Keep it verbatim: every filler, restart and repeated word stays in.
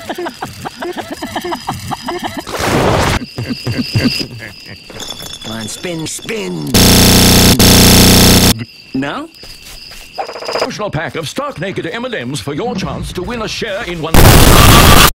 Come on, spin, spin. No? Promotional pack of stark naked M and M's for your chance to win a share in one...